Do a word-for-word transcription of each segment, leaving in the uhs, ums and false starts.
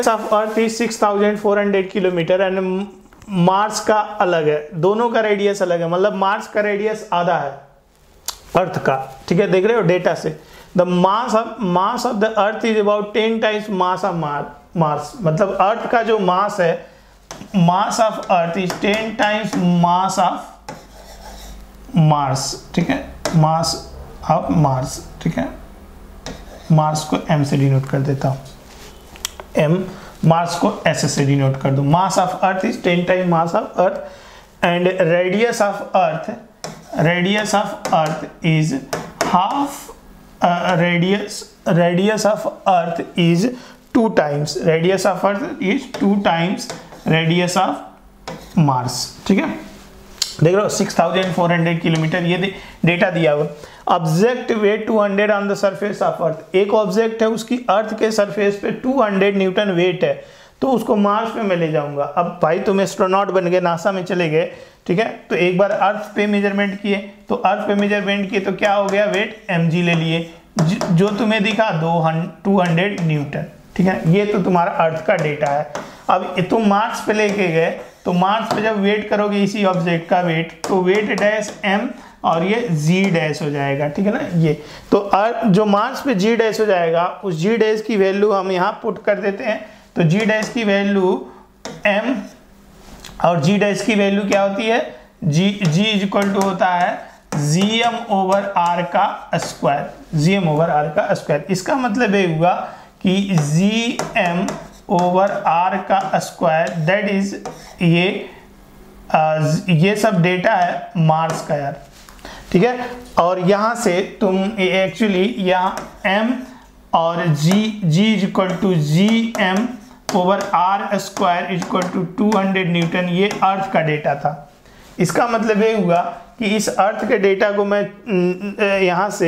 Of Earth is six thousand four hundred kilometre and Mars का अलग है, दोनों का रेडियस अलग है, मतलब मार्स का रेडियस आधा है अर्थ का, ठीक है, देख रहे हो डेटा से। The mass of mass of the Earth is about ten times mass of Mars, मतलब अर्थ का जो मास है, mass of Earth is ten times mass of Mars, ठीक है, मास ऑफ मार्स, ठीक है, मार्स को एम से डिनोट कर देता हूं, एम, मार्स को एस से डिनोट कर दो। Mass of Earth is ten time mass of Earth and radius of Earth, radius of Earth is half, radius radius of Earth is two times, radius of Earth is two times radius of Mars, ठीक है, देख लो six thousand four hundred kilometre ये data दिया हुआ। Object weight two hundred on the surface of Earth, एक object है उसकी अर्थ के सरफेस पे टू हंड्रेड न्यूटन वेट है, तो उसको मार्स पे मैं ले जाऊंगा। अब भाई तुम एस्ट्रोनॉट बन गए, नासा में चले गए, ठीक है, तो एक बार अर्थ पे मेजरमेंट किए, तो अर्थ पे मेजरमेंट किए तो क्या हो गया, वेट एमजी ले लिए, जो तुम्हें दिखा दो टू हंड्रेड न्यूटन, ठीक है, ये तो तुम्हारा अर्थ का डेटा है। अब तुम मार्स पे लेके गए, तो मार्स पे जब वेट करोगे इसी ऑब्जेक्ट का वेट, तो वेट डैश एम और ये जी डैश हो जाएगा, ठीक है ना, ये तो अर्थ जो मार्स पे जी डैश हो जाएगा, उस जी डैश की वैल्यू हम यहाँ पुट कर देते हैं, तो जी डैश की वैल्यू एम और जी डैश की वैल्यू क्या होती है, g g is equal to होता है जी एम ओवर आर का square, G M over R का स्क्वायर। इसका मतलब ये हुआ कि जी एम ओवर आर का स्क्वायर दैट इज ये आ, ये सब डेटा है मार्स का यार, ठीक है, और यहाँ से तुम एक्चुअली यहाँ m और g g is equal to G M over R square is equal to two hundred newton, ये अर्थ का डेटा था। इसका मतलब ये हुआ कि इस अर्थ के डेटा को मैं यहाँ से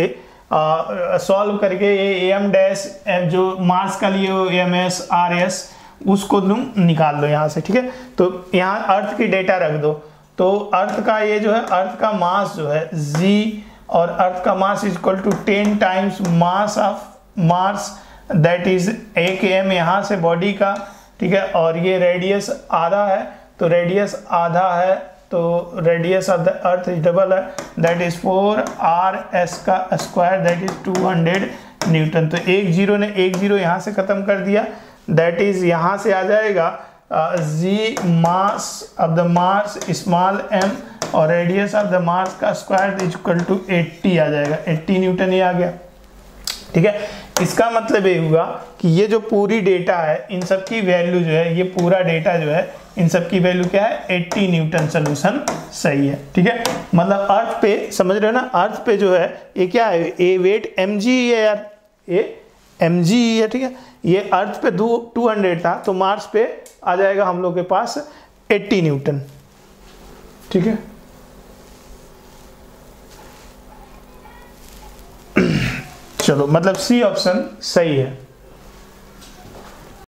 सॉल्व करके ये एम डैश जो मार्स का लिए एम एस आर एस उसको तुम निकाल दो यहाँ से, ठीक है, तो यहाँ अर्थ की डेटा रख दो, तो अर्थ का ये जो है अर्थ का मास जो है g और अर्थ का mass is equal to ten times mass of Mars that is एक एम यहाँ से बॉडी का, ठीक है, और ये रेडियस आधा है, तो रेडियस आधा है तो radius of the Earth is double है that is four R S का square that is two hundred newton. तो एक जीरो ने एक जीरो यहाँ से खत्म कर दिया, दैट इज यहाँ से आ जाएगा G mass of the Mars small M और रेडियस ऑफ द मार्स का square is equal to eighty आ जाएगा, एट्टी न्यूटन ये आ गया, ठीक है। इसका मतलब ये हुआ कि ये जो पूरी डेटा है इन सब की वैल्यू जो है, ये पूरा डेटा जो है इन सब की वैल्यू क्या है, एट्टी न्यूटन सोल्यूशन सही है, ठीक है। मतलब अर्थ पे समझ रहे हो ना, अर्थ पे जो है ये क्या है, ए वेट एम जी है यार, ये एम जी है, ठीक है, ये अर्थ पे दो टू हंड्रेड था, तो मार्स पे आ जाएगा हम लोग के पास एट्टी न्यूटन, ठीक है। चलो मतलब सी ऑप्शन सही है।